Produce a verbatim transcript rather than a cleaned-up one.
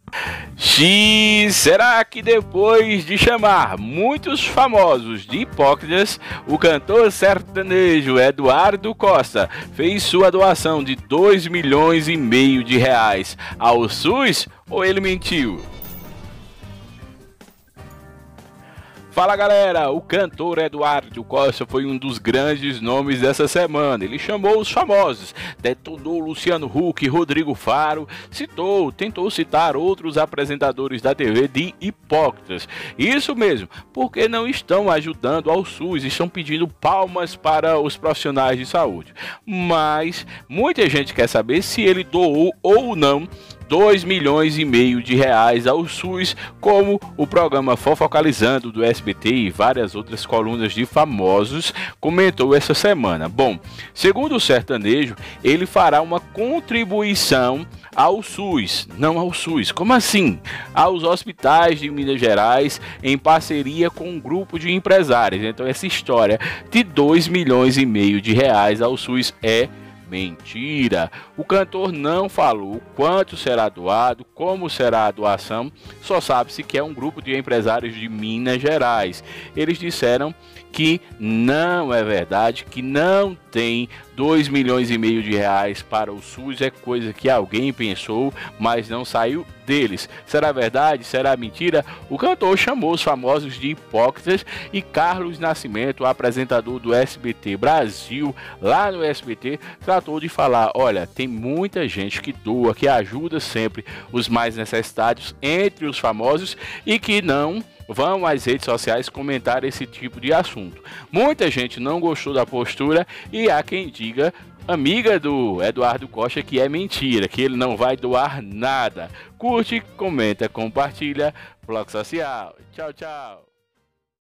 X, será que depois de chamar muitos famosos de hipócritas, o cantor sertanejo Eduardo Costa fez sua doação de dois milhões e meio de reais ao SUS ou ele mentiu? Fala galera, o cantor Eduardo Costa foi um dos grandes nomes dessa semana. Ele chamou os famosos, detonou Luciano Huck, Rodrigo Faro, citou, tentou citar outros apresentadores da T V de hipócritas. Isso mesmo, porque não estão ajudando ao SUS, estão pedindo palmas para os profissionais de saúde. Mas muita gente quer saber se ele doou ou não dois milhões e meio de reais ao SUS, como o programa Fofocalizando do S B T e várias outras colunas de famosos comentou essa semana. Bom, segundo o sertanejo, ele fará uma contribuição ao SUS, não ao SUS, como assim? Aos hospitais de Minas Gerais, em parceria com um grupo de empresários. Então essa história de dois milhões e meio de reais ao SUS é mentira. O cantor não falou quanto será doado, como será a doação, só sabe-se que é um grupo de empresários de Minas Gerais. Eles disseram que não é verdade, que não tem dois milhões e meio de reais para o SUS, é coisa que alguém pensou, mas não saiu deles. Será verdade? Será mentira? O cantor chamou os famosos de hipócritas e Carlos Nascimento, apresentador do S B T Brasil, lá no S B T, tratou de falar, olha, tem muita gente que doa, que ajuda sempre os mais necessitados entre os famosos e que não vão às redes sociais comentar esse tipo de assunto. Muita gente não gostou da postura e há quem diga, amiga do Eduardo Costa, que é mentira, que ele não vai doar nada. Curte, comenta, compartilha. Bloco Social. Tchau, tchau.